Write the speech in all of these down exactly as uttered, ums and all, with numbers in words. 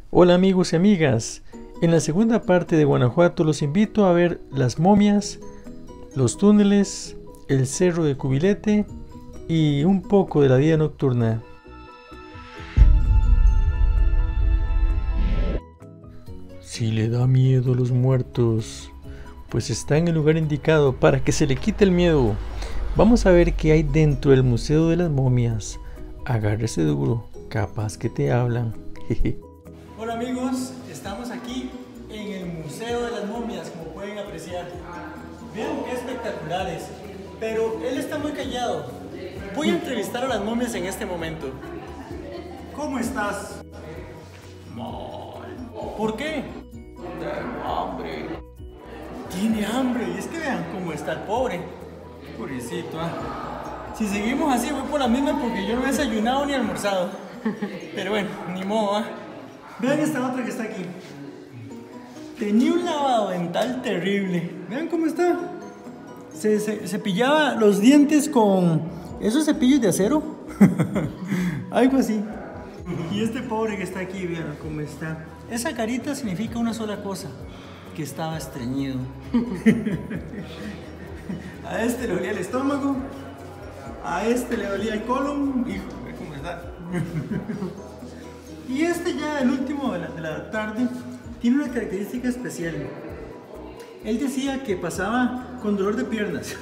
Hola amigos y amigas, en la segunda parte de Guanajuato los invito a ver las momias, los túneles, el cerro de Cubilete y un poco de la vida nocturna. Si le da miedo a los muertos, pues está en el lugar indicado para que se le quite el miedo. Vamos a ver qué hay dentro del Museo de las Momias. Agárrese duro, capaz que te hablan. Hola amigos, estamos aquí en el Museo de las Momias, como pueden apreciar. Vean qué espectaculares, pero él está muy callado. Voy a entrevistar a las momias en este momento. ¿Cómo estás? Mal. ¿Por qué? Tengo hambre. Tiene hambre, y es que vean cómo está el pobre. Pobrecito, ¿ah? Si seguimos así voy por la misma porque yo no he desayunado ni almorzado. Pero bueno, ni modo, ¿ah? Vean esta otra que está aquí. Tenía un lavado dental terrible. Vean cómo está. Se, se cepillaba los dientes con esos cepillos de acero. Algo así. Y este pobre que está aquí, vean cómo está. Esa carita significa una sola cosa: que estaba estreñido. A este le dolía el estómago. A este le dolía el colon. Hijo, ve cómo está. Y este ya, el último de la, de la tarde, tiene una característica especial. Él decía que pasaba con dolor de piernas.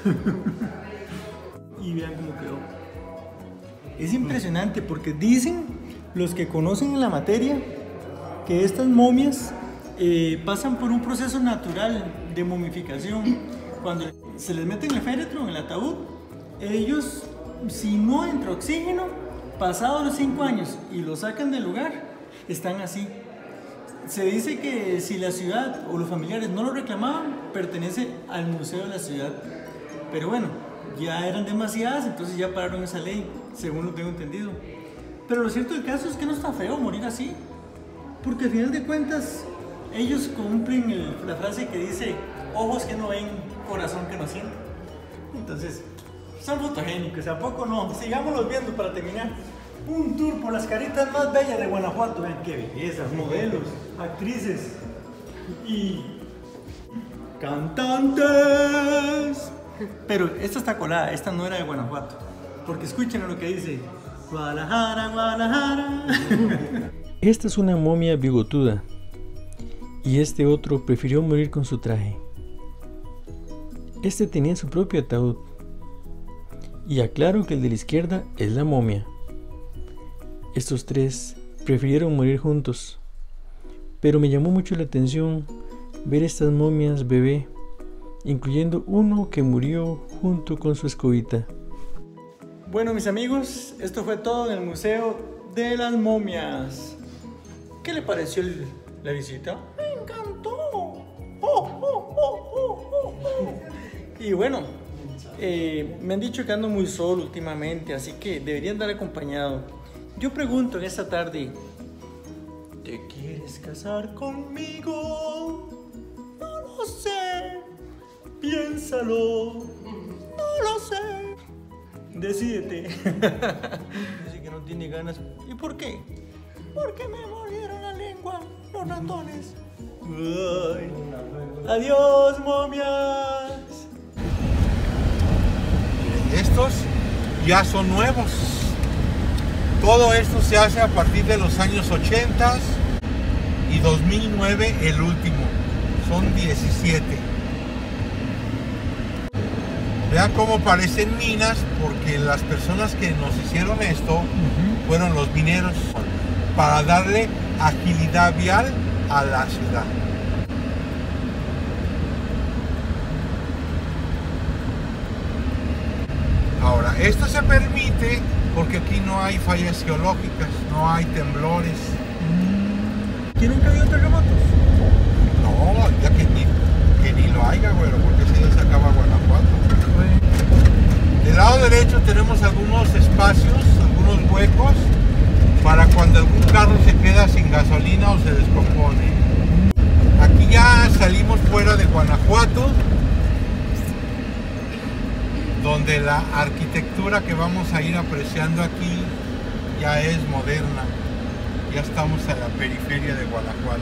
Y vean cómo quedó. Es impresionante porque dicen los que conocen la materia que estas momias eh, pasan por un proceso natural de momificación. Cuando se les mete en el féretro, en el ataúd, ellos, si no entra oxígeno, pasados los cinco años y lo sacan del lugar, están así. Se dice que si la ciudad o los familiares no lo reclamaban, pertenece al museo de la ciudad. Pero bueno, ya eran demasiadas, entonces ya pararon esa ley, según lo tengo entendido. Pero lo cierto del caso es que no está feo morir así, porque al final de cuentas ellos cumplen el, la frase que dice: ojos que no ven, corazón que no siente. Entonces son fotogénicos, ¿a poco no? Sigámoslos viendo para terminar. Un tour por las caritas más bellas de Guanajuato. Vean qué bellezas, modelos, actrices y cantantes. Pero esta está colada, esta no era de Guanajuato. Porque escuchen lo que dice: Guadalajara, Guadalajara. Esta es una momia bigotuda y este otro prefirió morir con su traje. Este tenía su propio ataúd. Y aclaro que el de la izquierda es la momia. Estos tres prefirieron morir juntos, pero me llamó mucho la atención ver estas momias bebé, incluyendo uno que murió junto con su escobita. Bueno, mis amigos, esto fue todo en el Museo de las Momias. ¿Qué le pareció el, la visita? Me encantó. Oh, oh, oh, oh, oh, oh. Y bueno, eh, me han dicho que ando muy solo últimamente, así que debería andar acompañado. Yo pregunto en esta tarde: ¿te quieres casar conmigo? No lo sé. Piénsalo. No lo sé. Decídete. Dice que no tiene ganas. ¿Y por qué? Porque me mordieron la lengua los ratones. Ay. Adiós, momias. Estos ya son nuevos. Todo esto se hace a partir de los años ochenta y dos mil nueve el último. Son diecisiete. Vean cómo parecen minas, porque las personas que nos hicieron esto uh-huh. fueron los mineros, para darle agilidad vial a la ciudad. Ahora, esto se permite porque aquí no hay fallas geológicas, no hay temblores. ¿Que nunca ha habido terremotos? No, ya que ni, que ni lo haya, güero, porque si ya se acaba Guanajuato. Del lado derecho tenemos algunos espacios, algunos huecos, para cuando algún carro se queda sin gasolina o se descompone. Aquí ya salimos fuera de Guanajuato, donde la arquitectura que vamos a ir apreciando aquí ya es moderna. Ya estamos a la periferia de Guanajuato.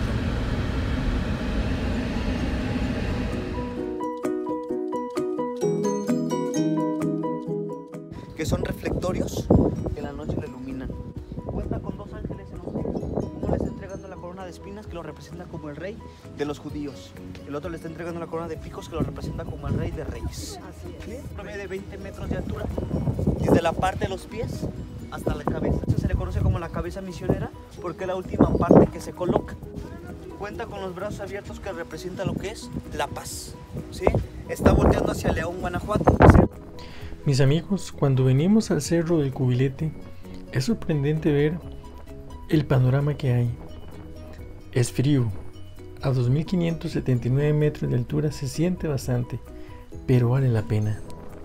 Que son reflectorios que en la noche lo iluminan. Cuenta con dos ángeles en los pies. Uno le está entregando la corona de espinas que lo representa como el rey de los judíos. El otro le está entregando la corona de picos que lo representa como el rey de reyes. Así es. Un promedio de veinte metros de altura. Desde la parte de los pies hasta la cabeza. Esto se le conoce como la cabeza misionera porque es la última parte que se coloca. Cuenta con los brazos abiertos que representa lo que es la paz. ¿Sí? Está volteando hacia León, Guanajuato. ¿Sí? Mis amigos, cuando venimos al Cerro del Cubilete, es sorprendente ver el panorama que hay. Es frío. A dos mil quinientos setenta y nueve metros de altura se siente bastante, pero vale la pena.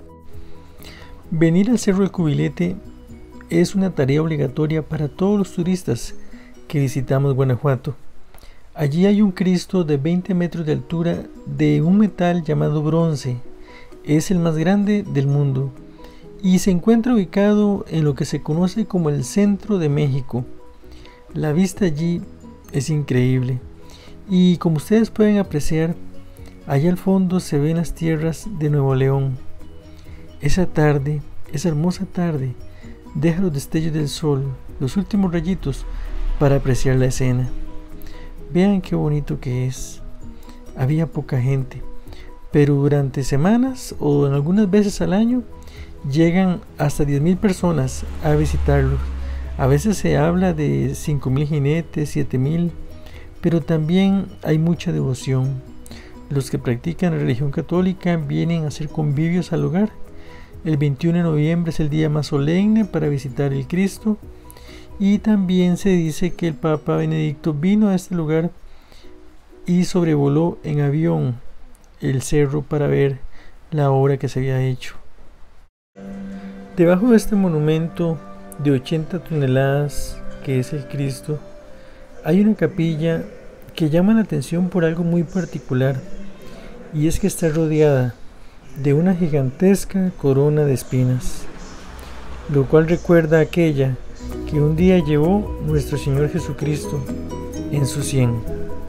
Venir al Cerro del Cubilete es una tarea obligatoria para todos los turistas que visitamos Guanajuato. Allí hay un Cristo de veinte metros de altura de un metal llamado bronce. Es el más grande del mundo y se encuentra ubicado en lo que se conoce como el centro de México. La vista allí es increíble y como ustedes pueden apreciar, allá al fondo se ven las tierras de Nuevo León. Esa tarde, esa hermosa tarde, deja los destellos del sol, los últimos rayitos para apreciar la escena. Vean qué bonito que es. Había poca gente, pero durante semanas o en algunas veces al año llegan hasta diez mil personas a visitarlos. A veces se habla de cinco mil jinetes, siete mil, pero también hay mucha devoción. Los que practican la religión católica vienen a hacer convivios al hogar. El veintiuno de noviembre es el día más solemne para visitar el Cristo y también se dice que el Papa Benedicto vino a este lugar y sobrevoló en avión el cerro para ver la obra que se había hecho. Debajo de este monumento de ochenta toneladas que es el Cristo, hay una capilla que llama la atención por algo muy particular, y es que está rodeada de una gigantesca corona de espinas, lo cual recuerda a aquella que un día llevó nuestro Señor Jesucristo en su sien.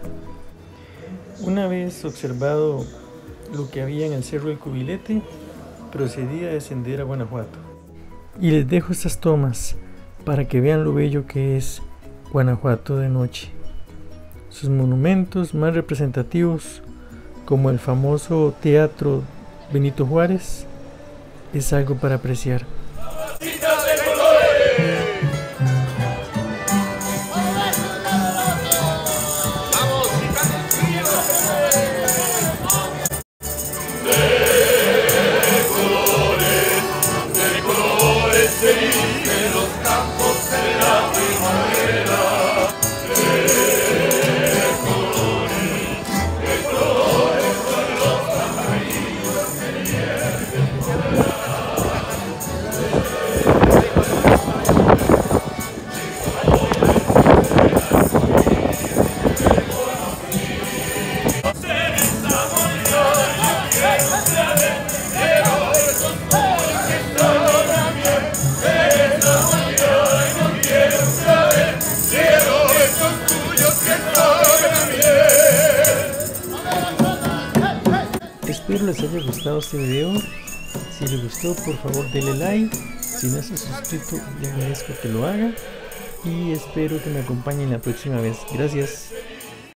Una vez observado lo que había en el Cerro del Cubilete, procedí a descender a Guanajuato. Y les dejo estas tomas para que vean lo bello que es Guanajuato de noche. Sus monumentos más representativos, como el famoso Teatro Benito Juárez, es algo para apreciar. Espero les haya gustado este video. Si les gustó, por favor denle like. Si no se ha suscrito, le agradezco que lo haga. Y espero que me acompañen la próxima vez. Gracias.